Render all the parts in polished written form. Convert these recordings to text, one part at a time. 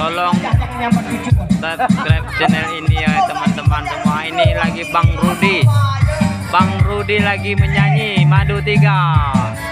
tolong subscribe channel ini ya teman-teman semua. Ini lagi Bang Rudi lagi menyanyi Madu 3.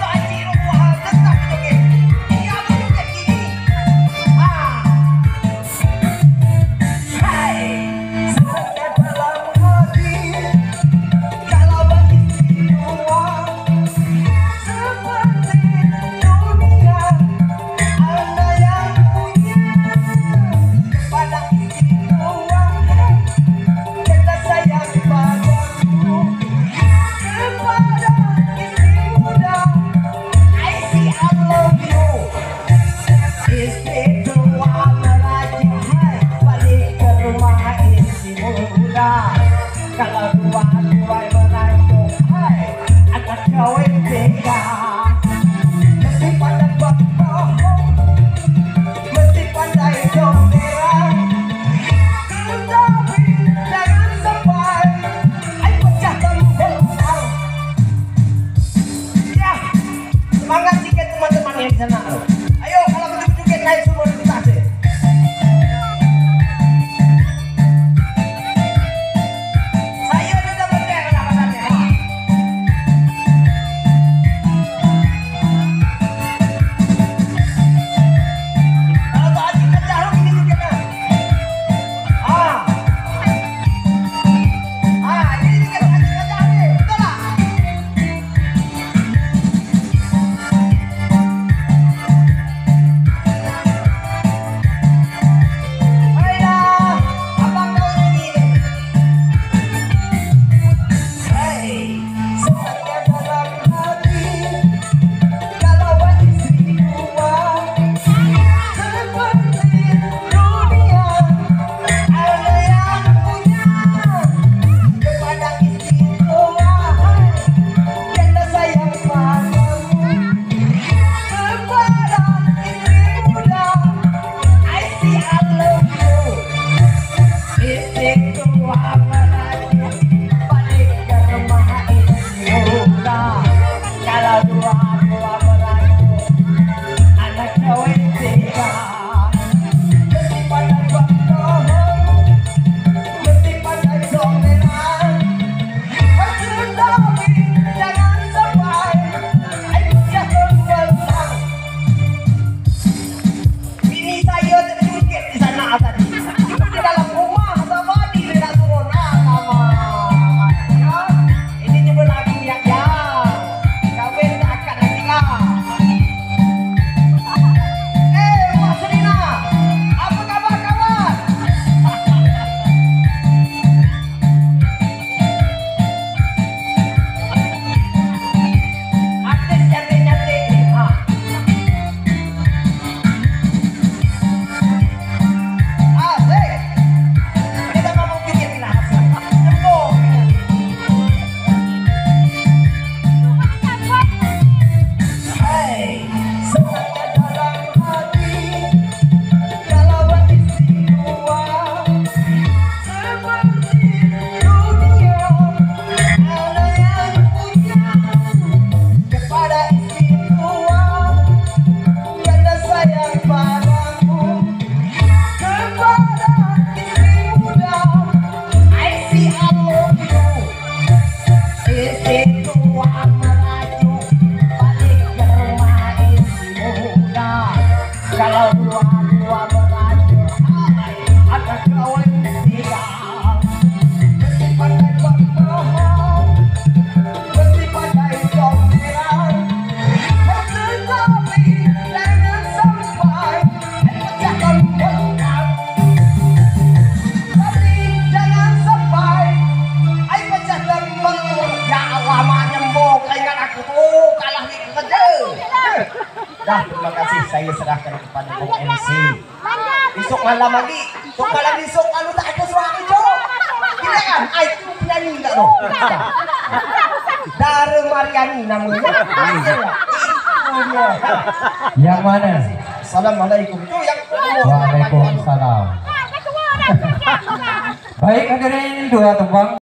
Kalau dua-dua merajuk, hai, anak kawin tiga. Mesti pandai berbohong, mesti pandai comberan. Tetapi jangan sampai ai pecahkan belang. Ya, semangat sikit teman-teman yang di sana. Ayo kalau betul-betul naik semua di atas. Kalau dua-dua merajuk, hai, anak kawin tiga. Mesti pandai berbohong, mesti pandai comberan. Tetapi jangan sampai pecahkan belang. Tapi jangan sampai ai pecahkan belang. Ya lama nyembok, ingat aku tuh kalah di kerja. Dah, terima kasih, saya serahkan kepada Bung MC. Besok malam lagi, tok malam besok kalau tak ada suara itu. Tidak kan? Ai tu penyanyi enggak dong? Dara Mariani namanya. Yang mana? Assalamualaikum. Tu yang Waalaikumsalam. Baik, hadirin dua tembang.